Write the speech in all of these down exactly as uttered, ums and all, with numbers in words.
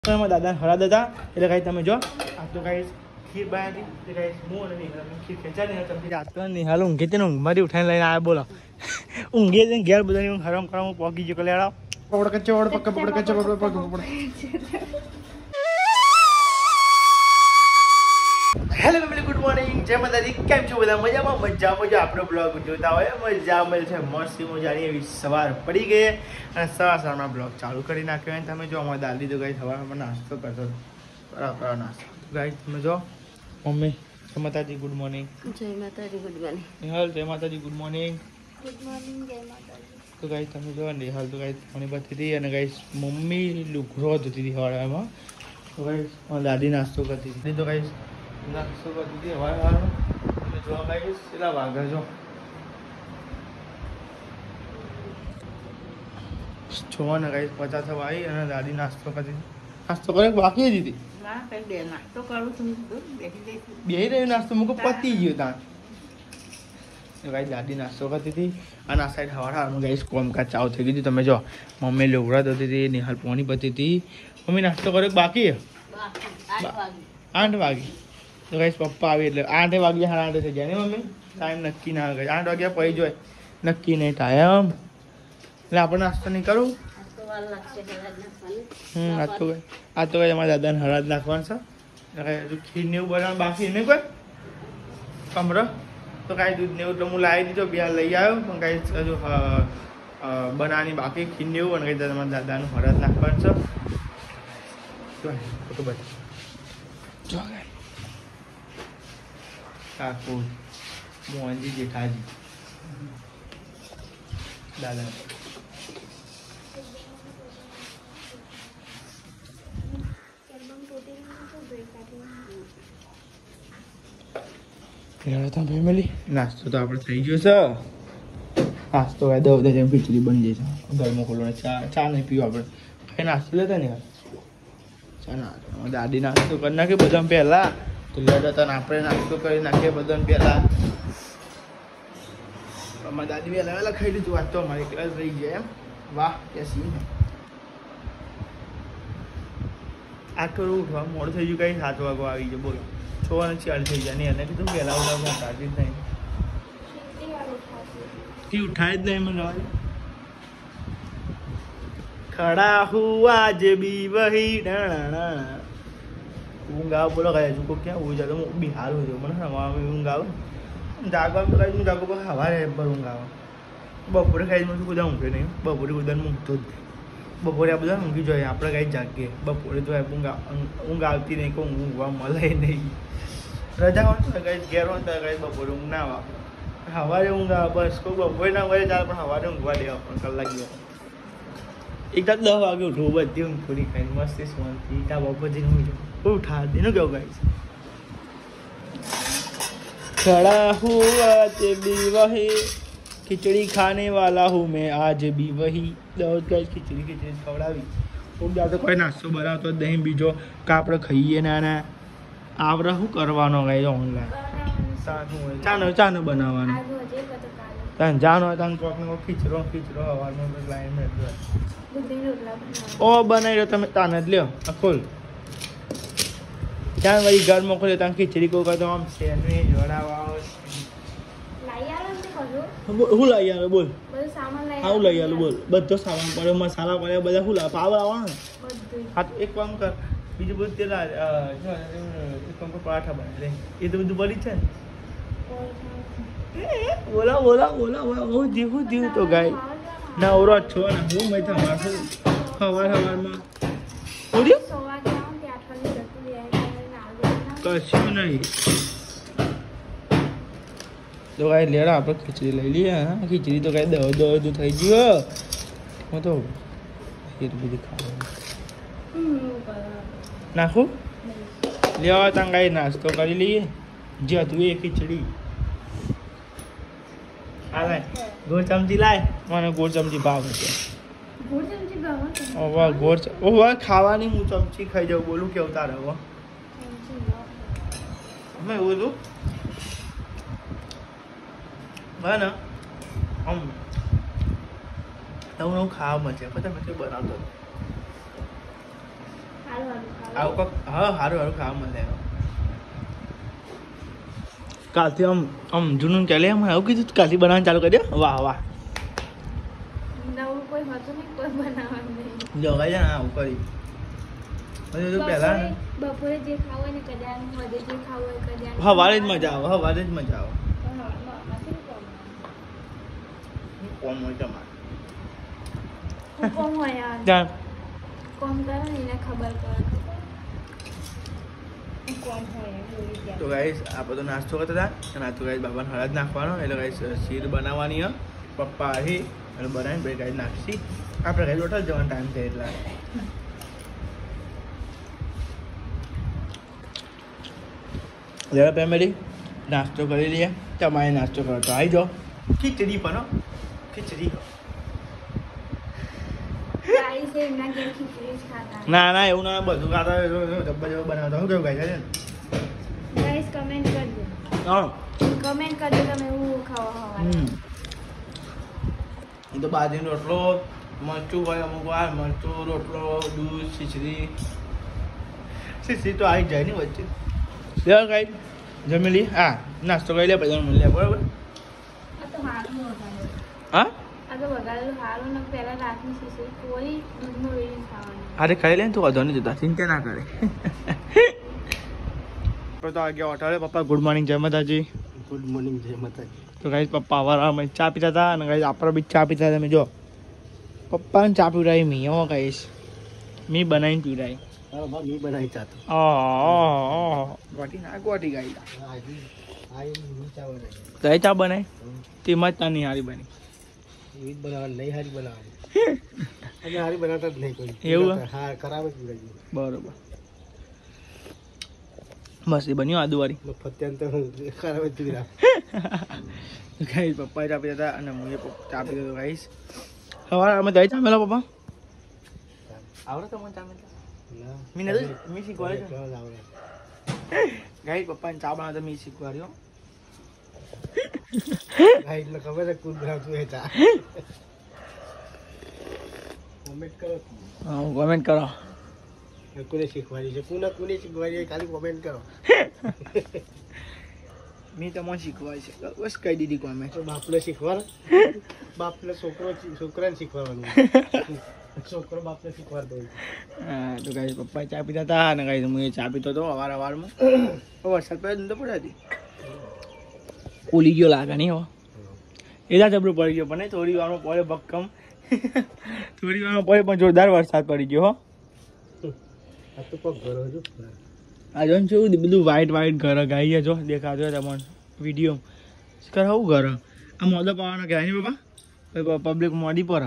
દાદા હરા દાદા એટલે કાંઈ તમે જો આ તો કાંઈ ખીર બનાવી હતી કાંઈ હું અને ખીર ખેંચા નહીં તમે આ તો નિહાલ ઊંઘે છે ને ઊંઘમાંથી ઉઠાઈને લઈને આવ્યા બોલો ઊંઘે છે ઘેર બધાની ઊંઘ હરામ કરવા હું પહોંચી ગયો લેડા પકડ કચ્ચે પકડ પકડ પકડ કચ્ચે પકડ પકડ હેલો ફેમિલી ગુડ મોર્નિંગ જય માતાજી કેમ છો બધા મજામાં મજા મજા આપણો બ્લોગ જોતા હોય મજા મળે છે મસ્ત મજાની એવી સવાર પડી ગઈ અને સવાર સવારમાં બ્લોગ ચાલુ કરી નાખ્યો અને તમે જો અમારે દાદી તો ગાઈ સવારમાં નાસ્તો કરતો બરાબર નાસ્તો ગાઈ તમે જો મમ્મી જય માતાજી ગુડ મોર્નિંગ જય માતાજી ગુડ મોર્નિંગ નિહાલ જય માતાજી ગુડ મોર્નિંગ ગુડ મોર્નિંગ જય માતાજી તો ગાઈ તમે જો નિહાલ તો ગાઈ પાણી બધી હતી અને ગાઈ મમ્મી લુઘરો ધોતી હતી હવારમાં તો ગાઈ મારી દાદી નાસ્તો કરતી હતી તો ગાઈ નાસ્તો કરતી હતી હવા હવાનું તમે જોવા ગાઈ કેટલા વાગ્યા જો જોવા ને ગાઈ પચાસ થવા આવી અને દાદી નાસ્તો કરતી નાસ્તો કરે બાકી જ હતી બે રહ્યું નાસ્તો મૂકો પતી ગયો ત્યાં ગાઈ દાદી નાસ્તો કરતી હતી અને આ સાઈડ હવાર હવારમાં ગાઈ કોમકાજ ચાલુ થઈ ગઈ હતી તમે જો મમ્મી લોગડા ધોતી હતી નિહાલ પોણી પતી હતી મમ્મી નાસ્તો કર્યો બાકી આઠ વાગે તો ગાઈસ પપ્પા આવી એટલે આઠે વાગ્યા સાડા આઠે થઈ ગયા ને મમ્મી ટાઈમ નક્કી ના ગઈ આઠ વાગ્યા પડી જાય નક્કી નહીં ટાઈમ એટલે આપણે નાસ્તો નહીં કરું હમ આ તો આ તો કઈ અમારા દાદાને હળદ નાખવાનું છે હજુ ખીર ને એવું બનાવવાનું બાકી નહીં કોઈ કમરો તો કાંઈ દૂધ ને એવું તો હું લાવી દીધો બે લઈ આવ્યો પણ કાંઈ હજુ બનાવવાની બાકી ખીર ને એવું અને કંઈ તમારા દાદાનું હળદ નાખવાનું છે ફોટો બતાવ જો કાકુ મોહનજી જેઠાજી દાદા ફેમિલી નાસ્તો તો આપણે થઈ ગયો છે નાસ્તો દસ દસ જેમ ખીચડી બની જાય છે ઘરમાં ખોલો ચા ચા નહીં પીવું આપણે કઈ નાસ્તો લેતા ને ચા ના દાદી નાસ્તો કરી નાખે બધા પહેલા તો લેતા હતા આપણે નાસ્તો કરી નાખીએ બધા પહેલા અમારી દાદી વહેલા વહેલા ખાઈ લીધું વાત તો અમારી એકલા રહી જાય એમ વાહ કેસી આ થોડું ઉઠવા મોડું થઈ ગયું કઈ સાત વાગો આવી જાય બોલો છ અને ચાર થઈ જાય નહીં એને કીધું પહેલા ઉઠાવવા સાચી જ નહીં ઉઠાય જ નહીં મને ખડા હુઆ જે બી વહી ડાણા ઊંઘ આવ બોલો કયા હજુ ક્યાં ઊંઘ ચાલો હું બિહાર હું છું મને હવામાં ઊંઘ આવે જાગવા તો કાંઈ હું જાગો પણ સવારે પર ઊંઘ આવે બપોરે ખાઈ મને બધા ઊંઘે નહીં બપોરે બધાને ઊંઘતો જ બપોરે આ બધા ઊંઘી જોઈએ આપણે કાંઈ જાગીએ બપોરે તો ઊંઘ ઊંઘ આવતી નહીં કોઈ ઊંઘવા મળે નહીં રજા હોય તો કાંઈ ઘેર હોય તો કાંઈ બપોરે ઊંઘ ના આવે સવારે ઊંઘ આવે બસ કોઈ બપોરે ના હોય ચાલે પણ સવારે ઊંઘવા દેવા પણ કલાક જેવા એક તાર દસ વાગે ઉઠવું બધી ઊંઘ થોડી ખાઈને મસ્ત શાંતિ ત્યાં બપોર જઈને ઊંઘ उठा देना क्या गाइस खड़ा हुआ ते भी वही खिचड़ी खाने वाला हूँ मैं आज भी वही दौड़ गाइस खिचड़ी खिचड़ी खवડાવી હું જાતો કોઈ નાસ્તો બનાવતો દહીં બીજો કાપડે ખાઈએ ના ના આવડે શું કરવાનો ગાઈસ ઓનલાઈન સાનું હોય ચાનો ચાનો બનાવવાનો તાન જાનો તાન કોકનો ખીચરો ખીચરો હવારમાં લાઈન મે ઓ બનાવી રહ્યો તમે તાન જ લ્યો આ ખોલ ત્યાં વળી ઘર મોકલે ત્યાં ખીચડી કો કરતો આમ સેન્ડવીચ વડાવા હું લઈ આવ્યો બોલ હા હું લઈ આવ્યો બોલ બધો સામાન પડ્યો મસાલા પડ્યો બધા શું લાવ પાવ આવવાનો હા તો એક કામ કર બીજું બધું તેલા એક કામ કર પરાઠા બનાવી લે એ તો બધું બળી છે ને બોલા બોલા બોલા હું જીવું જીવ તો ગાય ના ઓરો છો ને હું મેં તમારું સવાર સવારમાં ઓર્યું કશું નહીં તો કાંઈ લેડા આપણે ખીચડી લઈ લઈએ હા ખીચડી તો કાંઈ દવા દવા જો થઈ ગયો હું તો એ બધી ખાવાનું નાખું લેવા ત્યાં કાંઈ નાસ્તો કરી લઈએ જે હતું એ ખીચડી હા લાય ગોળ ચમચી લાય મને ગોળ ચમચી ભાવ છે ઓવા ગોળ ઓવા ખાવાની હું ચમચી ખાઈ જાઉં બોલું કેવું તારે હવે मैं बोलूँ ना हम नव नव खावा मचे पता मैं बनाता હારું હારું આવું કોક હા સારું સારું ખાવા મળે. કાલથી આમ આમ જૂનું ચાલે એમ આવું કીધું કાલથી બનાવવાનું ચાલુ કરી દે. વાહ વાહ નવું કોઈ હતું નહીં, કોઈ બનાવવાનું નહીં. જો ગાઈ ને આવું કરી પછી તો પહેલા બપોરે બપોરે જે ખાવું હોય ને કદાચ વધે જે ખાવું હોય કદાચ હવારે જ મજા આવે હવારે જ મજા આવે. કોમ હોય તમારે કોમ હોય યાર, ત્યાં કોમ કરે ને એને ખબર પડે કોમ હોય એમ બોલી તો ગાઈસ આપણે તો નાસ્તો કરતા હતા અને આ તો ગાઈસ બાબાને હળદ નાખવાનો એટલે ગાઈસ શીર બનાવવાની હ પપ્પા અહીં અને બનાવીને પછી ગાઈસ નાખશી. આપણે ગાઈસ હોટલ જવાનો ટાઈમ થાય એટલે લેવા ફેમિલી નાસ્તો કરી લઈએ. તમારે નાસ્તો કરો તો આવી જાઓ. ખીચડી પણ હો, ખીચડી ગાઈસ એમના ઘેર ખીચડી જ ખાતા. ના ના એવું ના બધું ખાતા ડબ્બા જેવું બનાવતા શું કેવું ગાય છે ને ગાઈસ કમેન્ટ કરજો, હા કમેન્ટ કરજો તમે એવું ખાવા હમ હવા. તો બાજરીનો રોટલો મરચું હોય અમુક વાર મરચું રોટલો દૂધ ખીચડી ખીચડી તો આવી જાય ને વચ્ચે. લેવા ગાઈ જમી લઈએ. હા નાસ્તો કરી લે પછી મળી લે બરાબર. આ તો હારું વગાડેલું, હા આ તો વગાડેલું હારું ને પહેલા રાતની ખીચડી કોઈ દૂધમાં વેડીને ખાવાની. અરે ખાઈ લે ને તું વધો નહીં જતા ચિંતા ના કરે. તો આગળ હોટલે પપ્પા ગુડ મોર્નિંગ જય માતાજી. ગુડ મોર્નિંગ જય માતાજી. તો ગાઈસ પપ્પા અવારમાં ચા પીતા હતા અને ગાઈસ આપણે બી ચા પીતા હતા. તમે જો પપ્પાને ચા પીવડાવી મી હો ગાઈસ મી બનાવીને પીવડાવી. હા બા મી બનાવી ચાતો. ઓહ ગોટી ના ગોટી ગાઈ આજે આઈ મી ચાવલ નહીં. દહીં ચા બનાવી તેમાં જ તા નહીં હારી બની. મી બનાવવાની નહીં હારી બનાવવાની. અને હારી બનાવતા જ નહીં કોઈ. એવું? હા ખરાબ જ લાગી. બરોબર બસ એ બન્યું આદુવાળી. ફત્યાન તો ખરાબ જ પીરા. ગાઈસ પપ્પા ચા પીતા હતા અને હું ચા પીતો હતો ગાઈસ. સવારે અમે દહીં ચા મેલો પપ્પા આવડે તમને ચા મેલા ના મી નથી મી શીખવાડે છે આવડે. ગાઈસ પપ્પાને ચા બનાવતા મી શીખવાડ્યો. હા એટલે ખબર છે કુલ બનાવતું એ ચા. કોમેન્ટ કરો. હા કોમેન્ટ કરો. કોને શીખવાડી છે કોને કોને શીખવાડી ખાલી કોમેન્ટ કરો. મેં તમને શીખવાય છે બસ કહી દીધી કોમેન્ટ. તો બાપને શીખવાડ. બાપને છોકરો છોકરાને શીખવાડવાનું. છોકરો બાપને શીખવાડતો હોય. હા તો ગાઈસ પપ્પા ચા પીતા હતા અને ગાઈસ હું એ ચા પીતો હતો અવાર અવારમાં. વરસાદ પડે તો પડે હતી ઓલી ગયો લાગે નહીં હો એના જબરું પડી ગયો પણ થોડી વારમાં પડે ભક્કમ. થોડી વારમાં પડે પણ જોરદાર વરસાદ પડી ગયો હો. આ તો પગ ભરો છો. આ જો ને બધું વ્હાઈટ વ્હાઈટ ઘર ગાઈએ જો દેખાતો હોય તમને વિડીયો કર આવું ઘર આ મોદો પાવાનો કહેવાય ને બાપા પબ્લિક મોદી પર.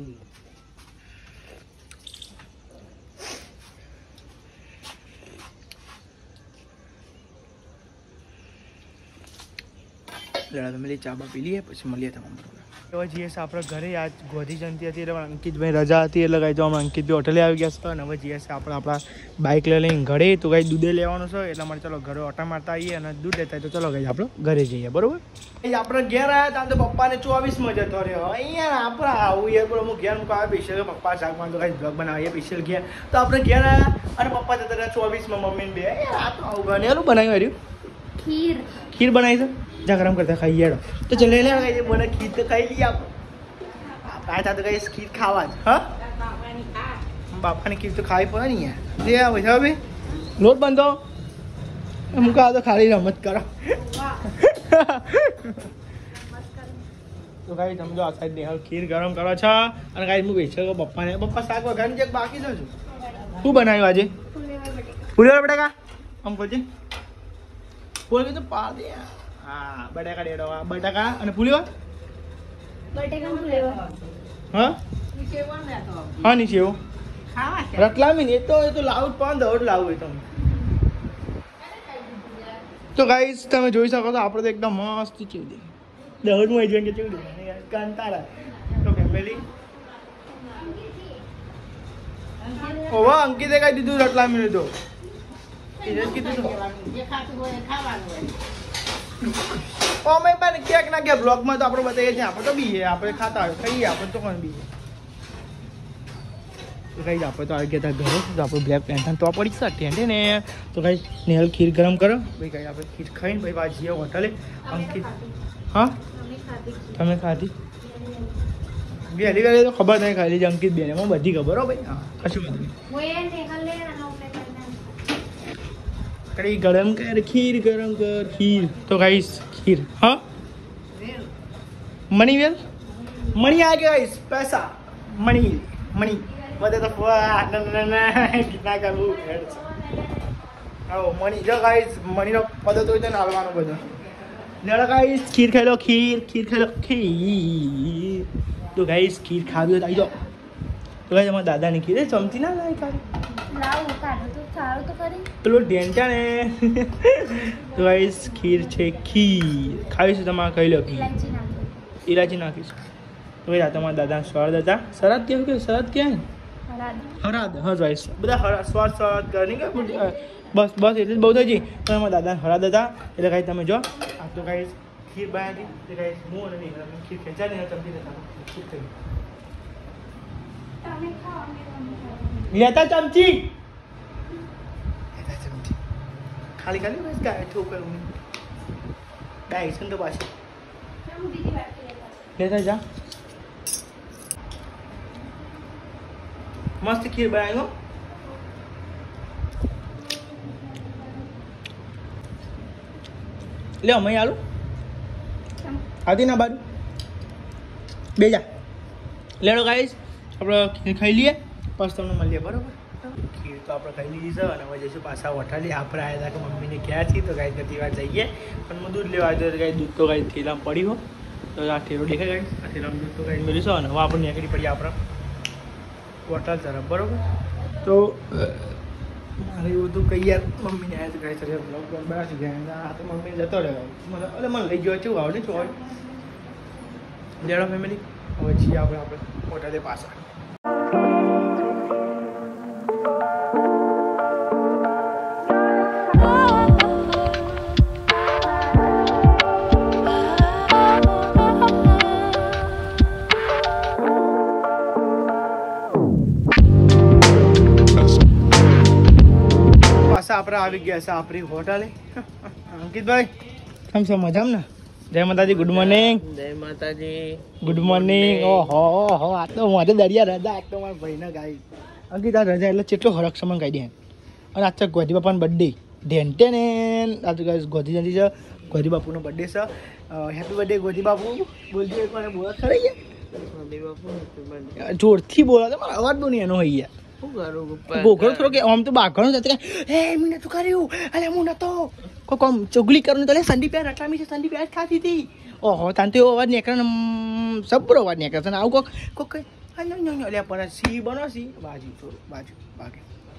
તમે ચા બા પી લઈએ પછી મળીએ તમારે હવે જઈએ આપણે ઘરે આજ ગોધી જયંતિ હતી એટલે અંકિતભાઈ રજા હતી એટલે કાંઈ તો હમણાં અંકિતભાઈ હોટલે આવી ગયા છે અને હવે જઈએ આપણે આપણા બાઇક લઈ લઈને ઘરે તો કાંઈ દૂધે લેવાનું છે એટલા માટે ચલો ઘરે ઓટા મારતા આવીએ અને દૂધ લેતા તો ચલો કાંઈ આપણે ઘરે જઈએ બરોબર. આપણે ઘેર આવ્યા હતા તો પપ્પાને ચોવીસમાં જતો રહ્યો અહીંયા આપણે આવું યાર બોલો હું ઘેર મૂકવા સ્પેશિયલ પપ્પા શાકમાં તો કાંઈ બ્લોગ બનાવીએ સ્પેશિયલ ઘેર તો આપણે ઘેર આવ્યા અને પપ્પા જતા રહ્યા ચોવીસમાં મમ્મીને બે આ તો આવું ઘણેલું બનાવ્યું હાર્યું ખીર ખીર બનાવી છે જા ગરમ કરતા ખાઈ યાર તો ચલે લે કઈ મને ખીર તો ખાઈ લઈએ આપણે આ તો કઈ ખીર ખાવા જ હા બાપાની ખીર તો ખાવી પડે ને યાર લે આવે છે હવે લોટ બાંધો મૂકા તો ખાલી રમત કરો. તો કાંઈ તમે જો આ સાઈડ ને ખીર ગરમ કરો છો અને કાંઈ હું બેસે પપ્પાને પપ્પા શાક વઘારની જે બાકી છે શું શું બનાવ્યું આજે ફુલેવર બટાકા આમ કહો છે ફૂલ તો પા દે હા બટાકા ડેડો બટાકા અને ફુલેવર બટેકા ફુલેવર હા હા નીચે એવું રતલામી ને એ તો એ તો લાવું જ પણ દોડ લાવું એ તમે તો ગાઈસ તમે જોઈ શકો છો આપણે તો એકદમ મસ્ત ચીવડી દોડમાં આવી જઈએ ચીવડી કાંતારા તો ફેમિલી ઓવા અંકિતે કઈ દીધું રતલામી તો એને કીધું અમે પણ ક્યાંક ના ક્યાંક બ્લોગમાં તો આપણે બતાવીએ છીએ આપણે તો બીએ આપણે ખાતા હોય ખાઈએ આપણે તો કોણ બીએ તો ગાઈસ આપણે તો આવી ગયા હતા ઘરે. તો આપણું બ્લેક ટેન્શન તો પડી છે ટેન્ટે ને. તો ગાઈસ નેહલ ખીર ગરમ કરો ભાઈ. ગાઈસ આપણે ખીર ખાઈને ભાઈ બાદ જઈએ હોટલે. અંકિત હા તમે ખાધી બે હલી કરે તો ખબર નહીં ખાલી જ અંકિત બેન એમાં બધી ખબર હો ભાઈ. હા કશું બધું કઈ ગરમ કર ખીર ગરમ કર ખીર. તો ગાઈસ ખીર હા મની વેલ મણી આ ગયા ગાઈસ પૈસા મણી મણી બધે તો કિतना કરવું આવો મણી જો ગાઈસ મણીનો પદ તો ને હાલવાનો બધો. લેડો ગાઈસ ખીર ખાઈ લો ખીર ખીર ખાઈ લો ખીર. તો ગાઈસ ખીર ખાવી હોય તો આવી જાઓ. તો ગાઈસ અમારા દાદાની ખીર ચમચી ના લાય ખાલી લાવ કાઢો તો સારું તો કરી પેલો ઢેંચા ને. તો ગાઈસ ખીર છે ખીર ખાવીશું તમારે ખાઈ લો ખીર ઇલાયચી નાખો ઇલાયચી નાખીશું. તો ભાઈ તમારા દાદા સ્વાદ હતા શરદ કેવું કે શરદ ક્યાં હરાદ હરાદ હા ગાઈસ બધા હરા સ્વાદ સ્વાદ કરે કે બસ બસ એટલે જ બહુ થઈ ગઈ. તો એમાં દાદા હરાદ હતા એટલે કાંઈ તમે જો આ તો કાંઈ ખીર બનાવી હતી કાંઈ હું અને નહીં ખીર ખેંચાડી ને ચમચી દેતા ખીર થઈ તમે ખાઓ અમે ખાઓ લેતા ચમચી લેતા ચમચી ખાલી ખાલી બસ ગાય ઠોકર ડાયસન તો પાછી હું બીજી વાત કરી લેતા જા મસ્ત ખીર બનાવી હો. લે અમે આલું આવતી ના બાજુ બે જા. લેડો ગાઈસ આપણે ખીર ખાઈ લઈએ પછી તમને મળીએ બરાબર. ખીર તો આપણે ખાઈ લીધી છે અને હવે જઈશું પાછા વઠાલી. આપણે આવ્યા હતા કે મમ્મીને ક્યાં છીએ તો ગાઈસ ગતી વાર જઈએ પણ હું દૂધ લેવા આવ્યો તો ગાઈ દૂધ તો ગાઈ થેલામાં પડી હો. તો આ ઠેલો દેખાય ગાઈસ આ થેલામાં દૂધ તો ગાઈ મેળવીશું અને હવે આપણે નીકળી પડીએ આપણે વટાલ તરફ બરાબર. તો મારે એવું હતું કઈ યાર મમ્મીને આવ્યા તો ગાઈ સર બ્લોગ બ્લોગ બનાવી ગયા આ તો મમ્મી જતો રહ્યો મને એટલે મને લઈ ગયો છું આવડે ચોય લેડો ફેમિલી. હવે છીએ આપણે આપણે હોટલે પાછા. આપણે આવી ગયા છે આપણી હોટલે. અંકિતભાઈ કેમ છો મજામાં ને? જય માતાજી ગુડ મોર્નિંગ. જય માતાજી ગુડ મોર્નિંગ. ઓહો હો આ તો મારે દરિયા રજા આ તો મારા ભાઈને ગાઈ. અંકિત આ રજા એટલે કેટલો હરખ સમન ગાઈ દે. અને આજ ગોધી બાપાનો બર્થડે ઢેંટે ને આજે ગાઈસ ગોધી જતી છે. ગોધી બાપુનો બર્થડે છે. હેપી બર્થડે ગોધી બાપુ. બોલજો એક વાર બોલા ખરી ગયા જોરથી બોલા તો મારો અવાજ બહુ નહીં એનો હોય યાર. ગોખરો થોડો કે આમ તો બાઘણો જતો કે હે મીને તું કર્યું અલે હું નતો કોઈ કોમ ચુગલી કરું તો લે સંડી પેર રટલામી છે સંડી પેર ખાતી હતી. ઓહો તાન તો અવાજ નીકળે ને સબરો અવાજ નીકળે છે ને આવું કોક કોક નો નો નો લે પર સી બનો સી બાજુ થોડું બાજુ બાગે.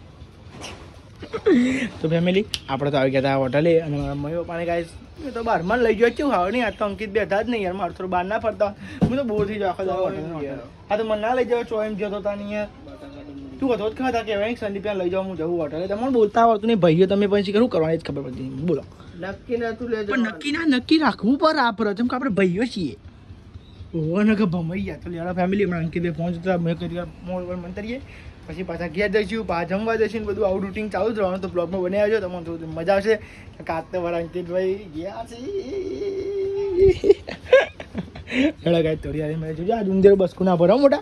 તો ફેમિલી આપણે તો આવી ગયા હતા હોટલે અને મારા મમ્મી પપ્પાને ગાઈસ મેં તો બહારમાં લઈ ગયો છું હવે નહીં આ તો અંકિત બેઠા જ નહીં યાર મારે થોડું બહાર ના ફરતા હું તો બોર થઈ જાઉં આખો દાડો આ તો મને ના લઈ જાવ ચો એમ જતો હતા નહીં યાર તું હતો જ ખાતા કહેવાય સંદીપ ત્યાં લઈ જાવ હું જવું હોટલે તમને બોલતા આવડતું નહીં ભાઈઓ તમે પછી શું કરવાની જ ખબર પડતી બોલો. નક્કી નતું લેજો પણ નક્કી ના નક્કી રાખવું પર આપણે જેમ કે આપણે ભાઈઓ છીએ. ઓહો ને કે ભમાઈ ગયા તો લેડા ફેમિલી હમણાં અંકિતભાઈ પહોંચતા મેં કરી મોડ પર મંતરીએ પછી પાછા ઘેર જઈશું પાછા જમવા જઈશું ને બધું આવું રૂટિંગ ચાલુ જ રહેવાનું. તો બ્લોગમાં બની આવજો તમને થોડું મજા આવશે. કાતે વાળા અંકિતભાઈ ગયા છે લેડા ગાય તોડી આવી મેં જોજો આ ઉંદેર બસકુ ના ભરો મોટા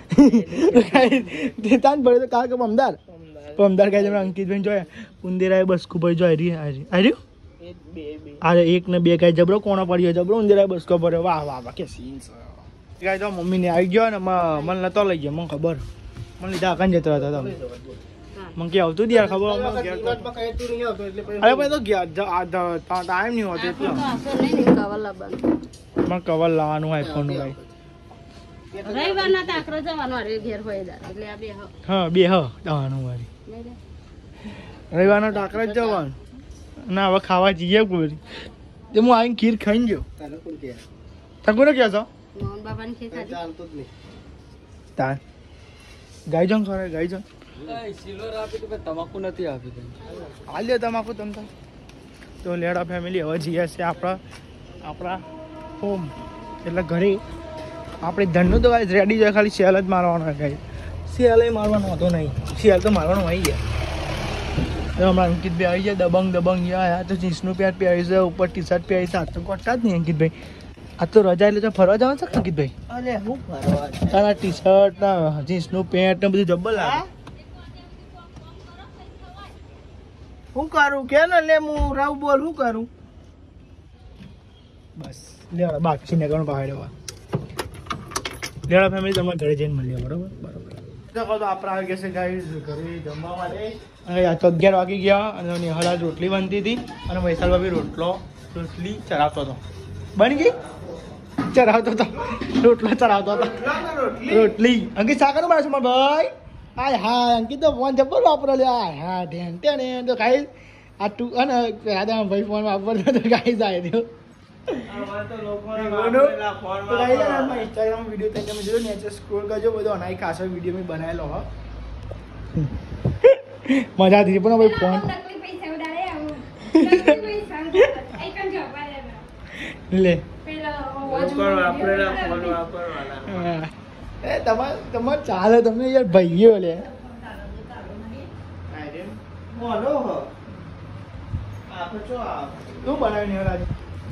તાન ભરે તો કા કે અમદાર અમદાર ગાય તમે અંકિતભાઈ જોયા ઉંદેરાએ બસકુ ભાઈ જો હારી હાર્યું અરે એક ને બે ગાય જબરો કોણો પડ્યો જબરો ઉંદેરાએ બસકો ભર્યો. વાહ વાહ વાહ કે સીન છે ગાય તો મમ્મીને આવી ગયો ને મને નતો લઈ ગયો મને ખબર મને લીધા કાન જતો હતો તમે મને કે આવતું જ યાર ખબર અરે ભાઈ તો ટાઈમ નહીં હોતો એટલે મને કવર લાવવાનું આઈફોન નું ભાઈ રવિવારના તો આખરો જવાનો રે ઘેર હોય એટલે આ બે હા બે હ જવાનું વાળી રવિવારનો ટાકરા જ જવાનું ના હવે ખાવા જઈએ પૂરી તે હું આવીને ખીર ખાઈને ગયો. તકુને કહો છો મોહન બાબાની ખીર ખાધી ચાલતું જ નહીં તાર ગાઈ જાઉં ખરે ગાઈ જાઉં સિલ્વર આપી તો તમાકુ નથી આપી હાલ્યો તમાકુ તમ તો લેડા ફેમિલી હવે જઈએ છે આપણા આપણા હોમ એટલે ઘરે આપણે ધનનું તો ગાઈસ રેડી જાય ખાલી સેલ જ મારવાનો ગાઈસ શિયાળે મારવાનો હતો નહીં, શિયાળ તો મારવાનો આવી ગયા. હમણાં અંકિતભાઈ આવી જાય દબંગ દબંગ યા તો જીન્સનું પેન્ટ પહેરી છે, ઉપર ટી શર્ટ પહેરી છે. આ તો કોટા જ નહીં અંકિતભાઈ, આ તો રજા એટલે તો ફરવા જવાનું છે અંકિતભાઈ. અરે હું ફરવા તારા ટી શર્ટ ના જીન્સનું પેન્ટ ને બધું જબ્બર લાગે. શું કરું કે ને લે હું રાવ બોલ શું કરું. બસ લેવા બાકી ને ગણ પહાડ લેવા ફેમિલી તમારે ઘરે જઈને મળીએ. બરોબર બરોબર તો આપણે આવી ગયા છે ગાઈસ ઘરે જમવા માટે. અને આ તો અગિયાર વાગી ગયા અને નિહાળા રોટલી બનતી હતી અને વૈશાલ બી રોટલો રોટલી ચરાવતો હતો. બની ગઈ ચરાવતો હતો રોટલો ચરાવતો હતો રોટલી. અંકિત શાકર મારે છે મારા ભાઈ. હાય હા અંકિત તો ફોન જબ્બર વાપરો લે. હા હા ધ્યાન ત્યાં તો ગાઈસ આ તું અને રાધા ભાઈ ફોન વાપરતો તો ગાઈસ આવી દો. ઇન્સ્ટાગ્રામ વિડીયો તમે જોયો ને સ્ક્રોલ કરજો, બધો અનાઈ ખાસો વિડીયો મેં બનાવેલો હો. મજા આવી પણ ભાઈ ફોન લે એ તમારે તમારે ચાલે તમને યાર ભાઈઓ લે શું બનાવી આજે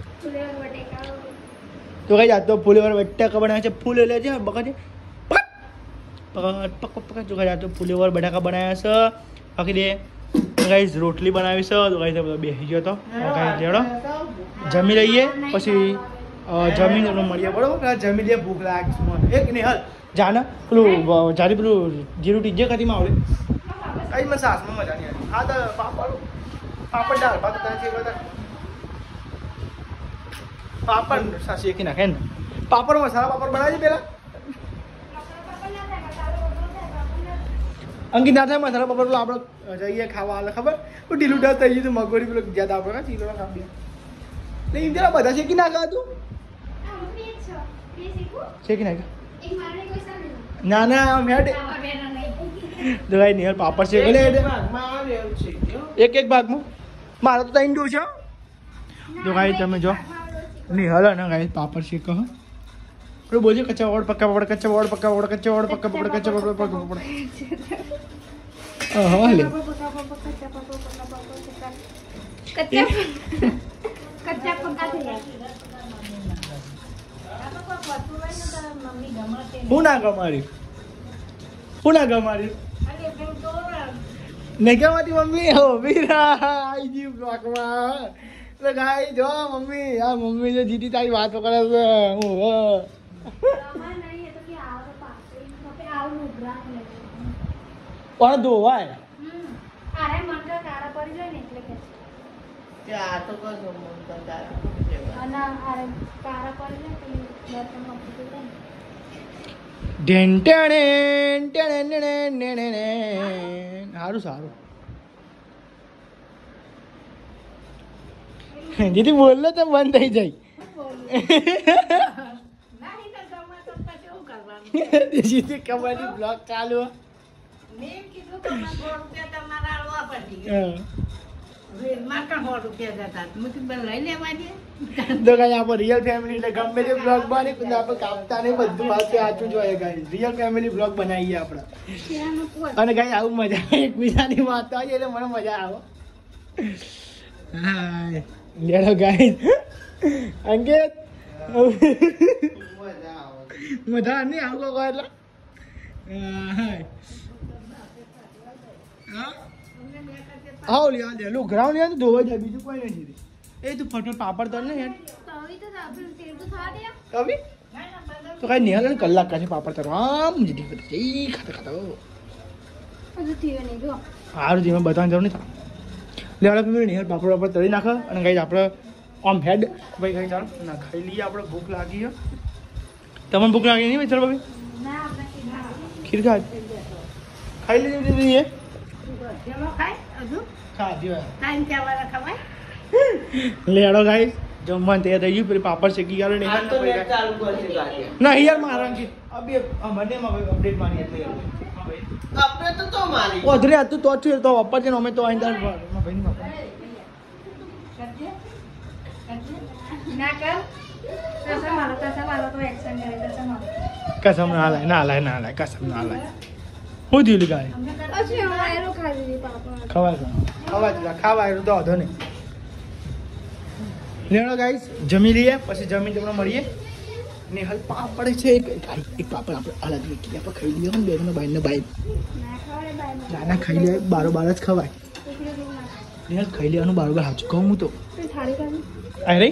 તો કઈ જાતો ફૂલેવાર બટાકા બનાવે છે. ફૂલ એટલે છે બકા છે પકડ પકડ પકડ જો કઈ જાતો ફૂલેવાર બટાકા બનાવ્યા છે. બાકી દે ગાઈસ રોટલી બનાવી છે. તો ગાઈસ બધો બેસી ગયો તો ગાઈસ લેડો જમી લઈએ પછી જમીન મળીએ. બરોબર જમી લઈએ, ભૂખ લાગે એક નહીં હાલ જાને પેલું જારી પેલું જીરું ટીજે કદીમાં આવડે કઈ મને સાસમાં મજા નહીં આવી. હા તો પાપડ પાપડ દાળ ભાત પાપડ શેકી નાખે ને પાપડ મસાલા પાપડ બનાવી પેલા અંકિત ના થાય મસાલા પાપડ પેલો આપણે જઈએ ખાવા હાલે ખબર ઢીલું ઢાલ થઈ ગયું મગોડી પેલો જ્યાદા આપણે ચીલો ખાવી નહીં જરા બધા શેકી નાખા તું શેકી નાખ ના ના મેં તો ભાઈ નિહાલ પાપડ શેકી લે એક એક ભાગમાં મારે તો ત્રણ ડોસ છે. તો ભાઈ તમે જો નિહાલ ને ગાઈ પાપડ શેકો હા પેલું બોલજો કચ્ચા વડ પક્કા પકડ કચ્ચા વડ પક્કા વડ કચ્ચા વડ પક્કા પકડ કચ્ચા વડ પક્કા પકડ હા લે કચ્ચા પક્કા હું ના ગમારી હું ના ગમારી નહીં ગમાતી મમ્મી હો વીરા આઈ જી બ્લોકમાં એટલે ગાઈ જો મમ્મી આ મમ્મી જે જીતી તારી વાતો કરે છે હું પણ ધોવાય સારું સારું દીદી બોલલો તો બંધ થઈ જાય. દીદી કમાની બ્લોગ ચાલુ તો કઈ આપણે રિયલ ફેમિલી એટલે ગમે તે બ્લોગ બની પણ આપણે કાપતા નહીં બધું વાત આચું જોઈએ ગાઈ રિયલ ફેમિલી બ્લોગ બનાવીએ આપણે અને ગાઈ આવું મજા આવે એકબીજાની વાત આવે એટલે મને મજા આવે. હા લેડો ગાઈ અંકિત મજા નહીં આવું કહો એટલે હા લ્યા લે લો ગ્રાઉન્ડ યાર ધોવા જાય બીજું કોઈ નથી. એ તું ફટફટ પાપડ તળ ને યાર કવિ તો કઈ નિહાલ ને કલાક કાશે પાપડ તળ આમ જીધી જઈ ખાતા ખાતા સારું જીમાં બતાવવાની જરૂર નહીં. લેવડા ફેમિલી નિહાલ પાપડ પાપડ તળી નાખે અને કઈ આપણે આમ હેડ ભાઈ કઈ ચાલો ના ખાઈ લઈએ. આપણે ભૂખ લાગી છે તમને ભૂખ લાગી નહીં ભાઈ ચાલો ભાઈ ખીર ખા ખાઈ લીધી દીધી લેડો ગાઈ જમવાનું તૈયાર થઈ ગયું પેલી પાપડ શેકી ગયો ના યાર મારા અંકિત અબે મને અપડેટ મારી એટલે આપણે તો તો મારી ઓધરે હતું તો છું તો અપર છે અમે તો આઈંદર ભાઈ ની ના કર કસમ મારો કસમ મારો તો એક્શન કરે કસમ કસમ ના લાય ના લાય ના લાય કસમ ના લાય શું થયું ગાય પછી હું એરો ખાઈ લીધી પાપા ખવાય ખવાય દીધા ખાવાય તો વાંધો નહીં લેણો ગાઈસ જમી લઈએ પછી જમી તમને મળીએ નિહાલ પાપડ છે એક એક પાપડ આપણે અલગ મૂકી આપણે ખાઈ લઈએ ને બેનો ભાઈ ને ભાઈ ના ના ખાઈ લે બારો બાર જ ખવાય નિહાલ ખાઈ લેવાનું બારો બાર હાચું કહું હું તો અરે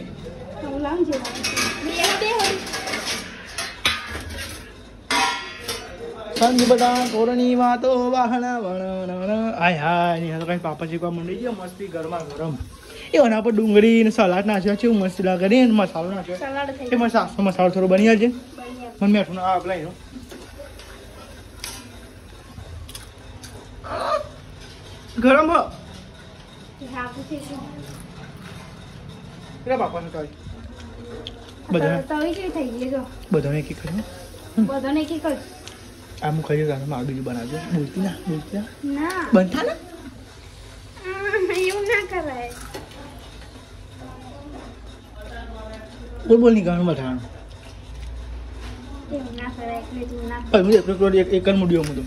સંજ બધા કોરની વાતો વાહણા વણ આય હાય નિહાલ કઈ પાપા શીખવા મંડી ગયો મસ્તી ગરમા ગરમ એ એના પર ડુંગળી ને સલાડ નાખ્યો છે મસ્ત લાગે ને મસાલો નાખ્યો એ મસાલો મસાલો થોડો બની જાય મને મેઠું ના આપલાઈ નો ગરમ હો પેલા બાપાને કહી બધા બધાને એક એક કર્યું બધાને એક એક આમ ખાઈ જાને માર બીજું બનાવજો બોલતી ના બોલતી ના બનતા ના એવું ના કરાય બોલ બોલ ની ગાણું બતાવાનું એવું ના કરાય એટલે તું ના પણ મુજે એક એક એક જ મુડિયો મુદો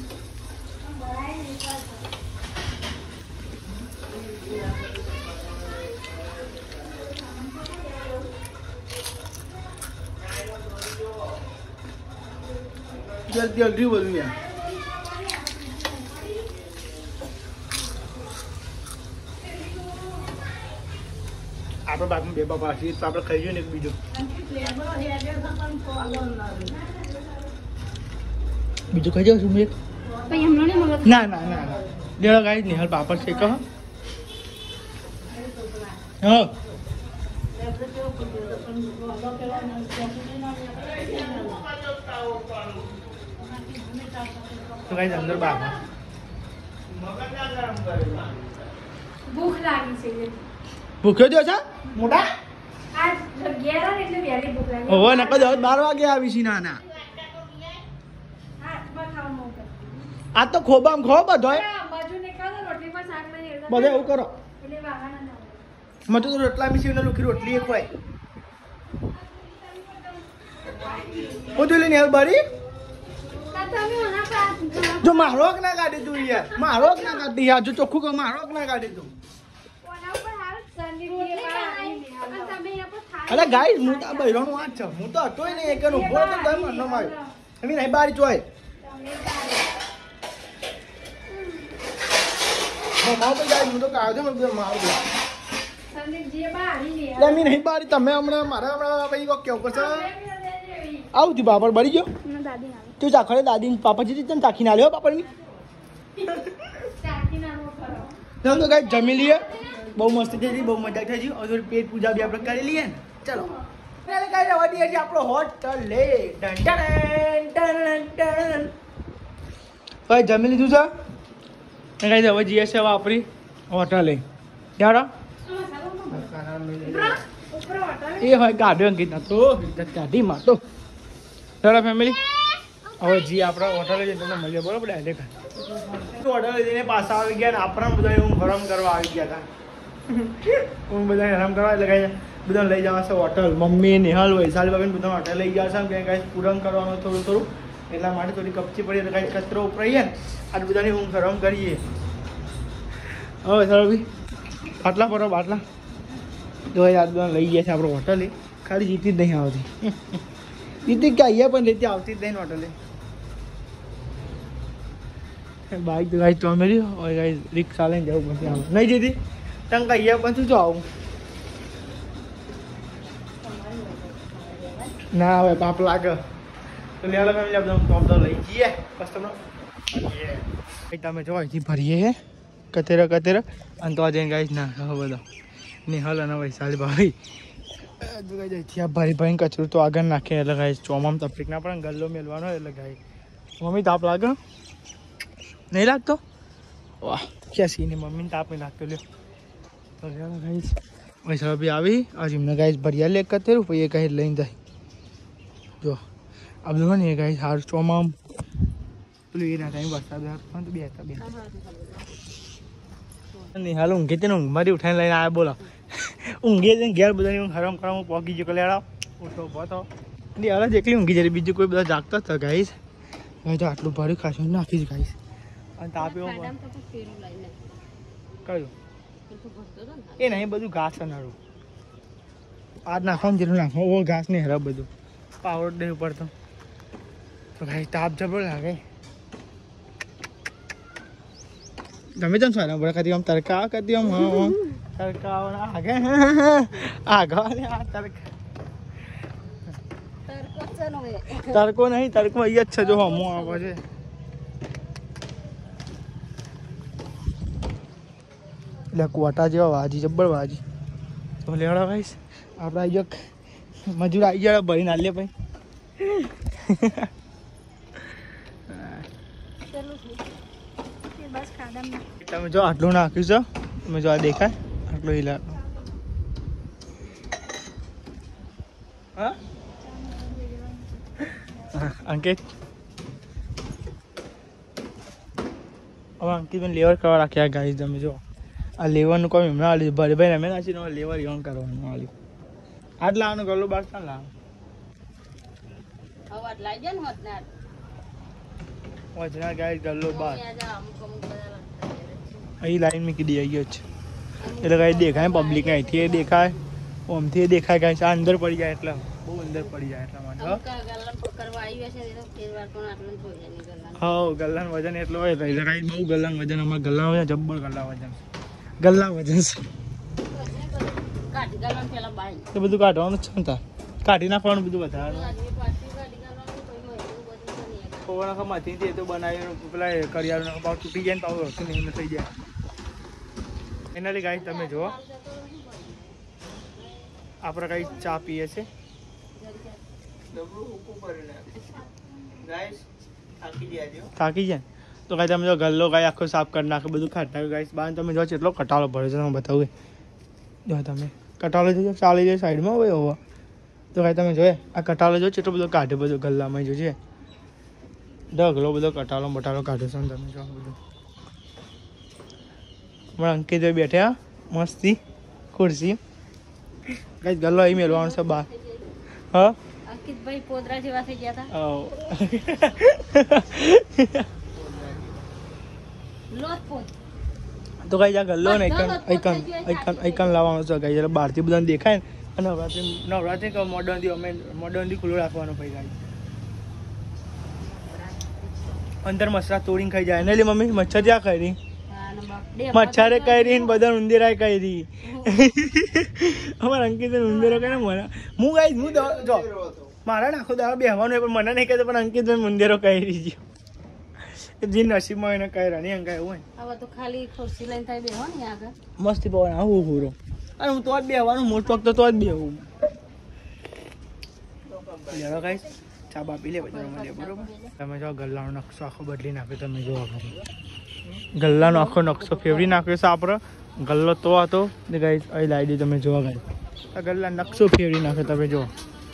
જલ્દી જલ્દી બોલું યાર આપણે બાપનું બે બાપા છીએ તો આપણે ખાઈ જોઈએ ને એક બીજું બીજું ખાઈ જાવ છું મેં પછી હમણાં નહીં મગજ ના ના ના ના દેવા ગાઈ નિહાલ પાપડ છે કહો હા તો ગાઈ અંદર બાપા ભૂખ લાગી છે ભૂખ્યો થયો છે મોટા આજ અગિયાર એટલે વહેલી ભૂખ લાગી હવે નકર દસ બાર વાગે આવી છે નાના હાથમાં ખાવાનું મોકલ આ તો ખોબામ ખો બધો બાજુ ને ખાધો રોટલી પર શાક નહીં એડતા બધો એવું કરો એટલે વાહના ના મત તો રોટલા મીસી ને લુખી રોટલી એક હોય બધું લઈને હેલ બારી તમે ઓના પાસ જો મારોક ના કાઢી તું યાર મારોક ના કાઢી યાર જો ચોખ્ખું કહું મારોક ના કાઢી તું ઓના ઉપર હાલ સંદી તમે એ પર થાળ અરે ગાઈસ હું તો બૈરાનું વાત છે હું તો હતોય ને એક ઉભો તો તમે મનનો માર્યો એમી નહીં બારી ચોય હું માવ તો ગાઈસ હું તો કાઢો છું મને માવ દે સંદીપ જે બારી લે એટલે એમી નહીં બારી તમે હમણાં મારા હમણાં ભાઈ કો કેવું કરશે આવતી બાપડ બળી ગયો ના દાદી આવે તું ચાખડે દાદી પાપા જીતી તને ચાખી ના લ્યો પાપડની ચાકી ના નો કરો ચાલો તો ગાઈસ જમી લઈએ બહુ મસ્ત થઈ ગઈ બહુ મજા થઈ ગઈ હવે પેટ પૂજા બી આપણે કરી લઈએ ને ચલો ચાલો ગાઈસ રવા દઈએ છીએ આપણો હોટલ લે ડન ડન ડન ડન ભાઈ જમી લીધું છે એ ગાઈસ હવે જઈએ છે આપણી હોટલ લે યાર એ હોય ગાડો અંકિત ના તો ગાડી માં તો ચાલો ફેમિલી હવે જી આપણા હોટલે જઈને તમને મળીએ બરોબર ડાયરેક્ટ હોટલે જઈને પાછા આવી ગયા ને આપણા બધા હું ગરમ કરવા આવી ગયા હતા હું બધા ગરમ કરવા એટલે કઈ બધા લઈ જવા છે હોટલ મમ્મી નિહાલ વૈશાલી બાબીને બધા હોટલ લઈ ગયા છે કે કાંઈ પૂરણ કરવાનું થોડું થોડું એટલા માટે થોડી કપચી પડી એટલે કાંઈ કચરો ઉપરાઈએ ને આજ બધાની હું ગરમ કરીએ હવે સર ભાઈ આટલા બરો આટલા તો યાર બધા લઈ ગયા છે આપણો હોટલે ખાલી જીતી જ નહીં આવતી જીતી કે અહીંયા પણ રેતી આવતી જ નહીં હોટલે બાઈક તો ગાઈ તો મેરી और गाइस रिक्शा લઈને જવું પછી આવું નહીં જીતી તંગ અહીંયા પણ શું જો આવું ના હવે પાપ લાગે તો લેલા ફેમિલી આપણે ટોપ તો લઈ જઈએ કસ્ટમર તમે જો અહીંથી ભરીએ હે કતેરા કતેરા અને તો જઈને ગાઈસ ના હવે બધો નિહાલ અને વૈશાલી ભાઈ અહીંથી આ ભારી ભાઈ કચરું તો આગળ નાખે એટલે ગાઈસ ચોમામ તકલીફ ના પડે ગલ્લો મેલવાનો એટલે ગાઈ મમ્મી તાપ લાગે नहीं लागतो वाह क्या सीन है मम्मी ताप में लागतो ल्यो तो यार गाइस वैसा अभी આવી आज हमने गाइस बढ़िया ले करते रुपये ये कहीं લઈને જાય જો अब देखो नहीं गाइस हार ચોમામ પેલું એ ના ટાઈમ વરસાદ પણ તો બે હતા બે નહીં હાલ ઊંઘે તે ઊંઘમાંથી ઉઠાઈને લઈને આવ્યા બોલો ઊંઘે છે ઘેર બધાની ઊંઘ હરામ કરવા પોગી જો લેડા ઉઠો બતો એટલે હાલ જ એકલી ઊંઘી જતી બીજું કોઈ બધા જાગતો જ ગાઈસ હવે તો આટલું ભારી ખાસું નાખી જ ગાઈસ અને તાપ એવો ખાડામાં તો પણ પેલું લઈને કયું પેલું ભરતો હતો ને એ નહીં બધું ઘાસ અનારું આજ નાખવાનું જેટલું નાખો ઓ ઘાસ નહીં હરા બધું પાવડર નહીં પડતો તો ભાઈ તાપ જબર લાગે ગમે તેમ સારા બડા કદી આમ તડકા કદી આમ હા તડકા આગે આગા આ તડકા તરકો છે નો એ તડકો નહીં તડકો અહીંયા જ છે જો હમો આવે છે એટલે કોટા જેવા વાજી જબ્બર વાજી તો લેવડા ભાઈ આપણે આવી જાવ મજૂર આવી જાય ભરી ના લે ભાઈ ચલો બસ ખાડામાં તમે જો આટલું નાખ્યું છે તમે જો આ દેખાય આટલું હિલા હા અંકિત હવે અંકિત લેવર કરવા રાખ્યા ગાઈસ તમે જો આ લેવરનું કોઈ એમના આલી ભરે ભાઈ અમે નાખી ને લેવર યોન કરવાનું આલી આટ લાવવાનું ગલ્લો બાર ના લાવ હવે લઈ જાય ને હોત ને વજના ગાઈસ ગલ્લો બાર અમુક અમુક બધા અહીં લાઈન મૂકી દે આવી જ એટલે કાંઈ દેખાય પબ્લિક અહીંથી દેખાય ઓમથી દેખાય કાંઈ આ અંદર પડી જાય એટલે બહુ અંદર પડી જાય એટલા માટે હા ગલ્લાનું વજન એટલો હોય એટલે કાંઈ બહુ ગલ્લાનું વજન અમારે ગલ્લા વજન જબ્બર ગલ્લા વજન ગલ્લા વજન છે એ બધું કાઢવાનું જ છે ને તાર કાઢી નાખવાનું બધું વધારવાનું માંથી તે તો બનાવી પેલા કરિયાળું ભાવ તૂટી જાય ને પાવ હતું નહીં થઈ જાય એના લીધે ગાઈસ તમે જુઓ આપણે કઈ ચા પીએ છે થાકી જાય તો કાંઈ તમે જો ગલ્લો કાંઈ આખો સાફ કરી નાખે બધું ખાટ નાખ્યું ગાઈસ બાર તમે જો કેટલો કટાળો ભરે છે તમે બતાવું જો તમે કટાળો જોજો ચાલી જાય સાઈડમાં હોય હોવા તો કાંઈ તમે જોઈએ આ કટાળો જો કેટલો બધો કાઢે બધો ગલ્લામાં જોજે ઢગલો બધો કટાળો બટાળો કાઢ્યો છે તમે જો બધું હમણાં અંકિત બેઠ્યા મસ્તી ખુરશી કઈ ગલ્લો અહીં મેળવાનું છે બહાર હા અંકિતભાઈ પોદરા જેવા થઈ ગયા હતા લોટ પોત તો કઈ જા ગલ્લો ને આઈકન આઈકન આઈકન આઈકન લાવવાનો છે કઈ એટલે બહારથી બધાને દેખાય ને અને નવરાત્રી નવરાત્રી કે મોડર્નથી અમે મોડર્નથી ખુલ્લું રાખવાનું ભાઈ ગાડી અંદર મચ્છર તોડીને ખાઈ જાય ને લે મમ્મી મચ્છર જ્યાં કરી મચ્છરે કરી ને બધા ઉંદેરાય કરી અમારે અંકિત ઉંદેરો કરે મને હું ગાઈ હું જો મારા નાખો દાવા બેહવાનું પણ મને નહીં કહેતો પણ અંકિત ઉંદેરો કરી ગયો જે નસીબમાં એને કર્યા નહીં અંકા એવું હવે તો ખાલી ખુરશી લઈને થાય બેહો ને આગળ મસ્તી પવન આવું પૂરો અને હું તો જ બેહવાનું મોટ પગ તો જ બેહું લેવા ગાઈસ ચા બાપી લે બધા મળે બરોબર તમે જો ગલ્લાનો નકશો આખો બદલી નાખ્યો તમે જોવા ગલ્લાનો આખો નકશો ફેવરી નાખ્યો છે આપણે ગલ્લો તો હતો ને ગાઈસ અહીં લાવી દે તમે જોવા ગાઈસ આ ગલ્લા નકશો ફેવરી નાખ્યો તમે જો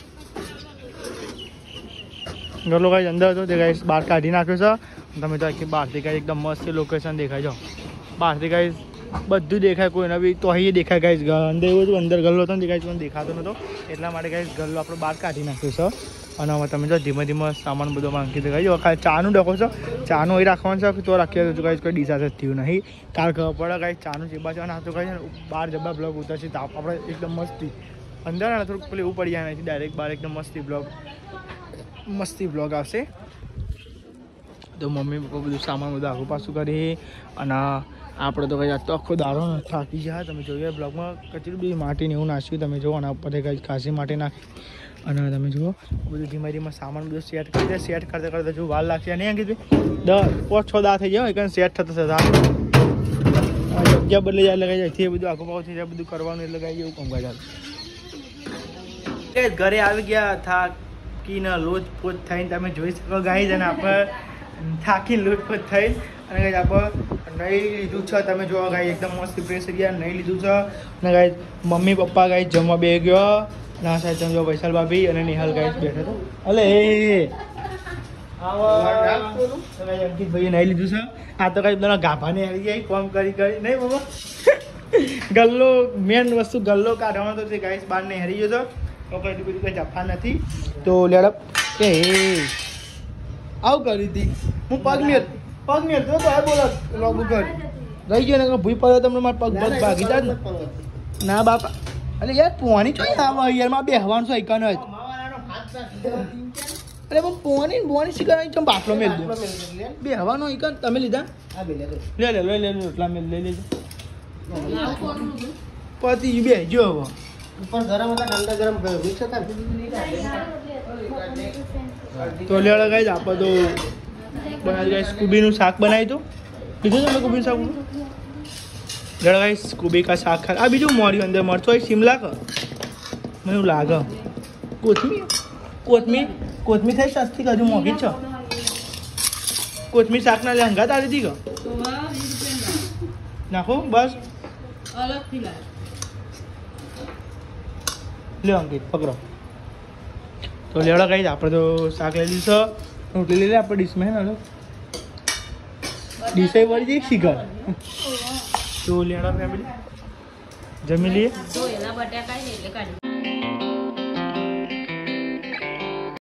ગલ્લો ગાઈસ અંદર હતો તે ગાઈસ બહાર કાઢી નાખ્યો છે તમે જો આખી બહારથી ગાઈસ એકદમ મસ્ત લોકેશન દેખાય જો બહારથી ગાઈસ બધું દેખાય કોઈને બી તો અહીં દેખાય ગાઈસ અંદર એવું હતું અંદર ગલ્લો હતો ને ગાઈસ પણ દેખાતો નહોતો એટલા માટે ગાઈસ ગલ્લો આપણે બહાર કાઢી નાખ્યો છે અને હવે તમે જો ધીમે ધીમે સામાન બધો માંગી દે ગાઈસ ખાલી ચાનું ડખો છો ચાનું અહીં રાખવાનું છે તો રાખીએ તો ગાઈસ કોઈ ડિસાઇડ થયું નહીં કારણ ખબર પડે ગાઈસ ચાનું ચીબા છે અને આ તો ગાઈસ બહાર જબ્બા બ્લોગ ઉતરશે તો આપણે એકદમ મસ્તી અંદર ને થોડુંક પેલું એવું પડી જાય નથી ડાયરેક્ટ બહાર એકદમ મસ્તી બ્લોગ મસ્તી બ્લોગ આવશે તો મમ્મી પપ્પા બધું સામાન બધું આગું પાછું કરી અને આપણે તો કંઈ તો આખો દાડો થાકી જાય તમે જોઈએ બ્લોગમાં કચરું બી માટીને એવું નાખ્યું તમે જુઓ આના ઉપર કંઈ ખાસી માટી નાખી અને તમે જુઓ બધું ધીમે ધીમે સામાન બધું સેટ કરી દે સેટ કરતા કરતા જો વાર લાગશે નહીં કીધું દસ પાંચ છ દા થઈ જાય કારણ સેટ થતા થતા જગ્યા બદલાઈ જાય એટલે કઈ જાય એ બધું આખું પાછું થઈ જાય બધું કરવાનું એટલે કઈ એવું કામ કાઢે ઘરે આવી ગયા થાકીને લોચ પોચ થઈને તમે જોઈ શકો ગાઈ અને આપણે થાકીને લોચ પોચ થઈ અને કઈ આપણે નહીં લીધું છે તમે જોવા ગાઈ એકદમ મસ્ત ફ્રેશ થઈ ગયા નહીં લીધું છે અને ગાઈ મમ્મી પપ્પા ગાઈ જમવા બે ગયો ના સાહેબ તમે જો વૈશાલ ભાભી અને નિહાલ ગાઈ બેઠો હતો અલે એ અંકિત ભાઈએ નહીં લીધું છે આ તો કઈ બધા ગાભાને આવી જાય કોમ કરી કરી નહીં બાબા ગલ્લો મેન વસ્તુ ગલ્લો કાઢવાનો તો તે ગાઈસ બહાર નહીં હરી ગયો તો કઈ બધું કઈ જફા નથી તો લેડપ એ આવું કરી હતી હું પગ મેલ પગ મેળતો તો આ બોલો લોગુ કર રહી ગયો ને ભૂઈ પડ્યો તમને મારા પગ પગ ભાગી જાય ને ના બાપા અરે યાર પોણી તો આવે યાર માં બેહવાનું છે એકન જ અરે પણ પોણી બોણી શીખવાની ચમ બાફલો મેલ દો બેહવાનો એકન તમે લીધા લે લે લે લે એટલા મેલ લઈ લેજો પતિ બે જો હવે ઉપર ગરમ હતા ઠંડા ગરમ મિક્સ હતા તો લેડો ગાઈસ આપણે તો બનાવી ગાઈસ કુબીનું શાક બનાવી તો કીધું તમે કુબીનું શાક લેડો ગાઈસ કુબી કા શાક ખા આ બીજું મોર્યું અંદર મરચો હોય શિમલા ક મને એવું લાગે કોથમીર કોથમીર કોથમીર થઈ સસ્તી કજુ મોંઘી છે કોથમીર શાકના લે હંગાત આવી હતી કે નાખો બસ અલગથી લાવ લે અંકિત પકડો તો લેવડા કઈ આપણે તો શાક લઈ લીધું રોટલી લઈ લે આપણે ડીશમાં હે ને ડીશે વળી જઈ શીખર તો લેવડા ફેમિલી જમી લઈએ તો એના બટાકા છે એટલે કાઢી